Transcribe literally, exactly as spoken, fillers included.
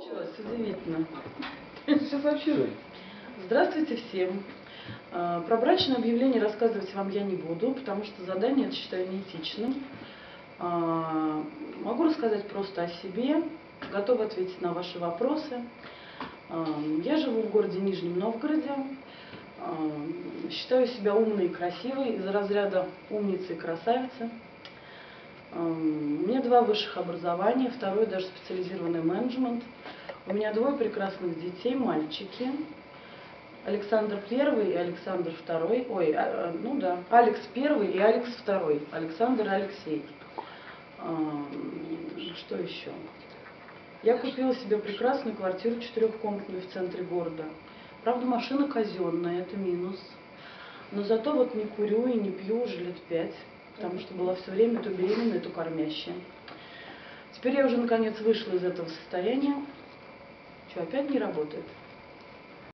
Удивительно. Сейчас вообще. Здравствуйте всем. Про брачное объявление рассказывать вам я не буду, потому что задание это считаю неэтичным. Могу рассказать просто о себе, готова ответить на ваши вопросы. Я живу в городе Нижнем Новгороде. Считаю себя умной и красивой, из разряда умницы и красавицы. У меня два высших образования, второе даже специализированный менеджмент. У меня двое прекрасных детей, мальчики. Александр Первый и Александр Второй. Ой, ну да, Алекс Первый и Алекс Второй. Александр и Алексей. Что еще? Я купила себе прекрасную квартиру четырехкомнатную в центре города. Правда, машина казенная, это минус. Но зато вот не курю и не пью уже лет пять, потому что была все время то беременная, то кормящая. Теперь я уже наконец вышла из этого состояния. Что, опять не работает?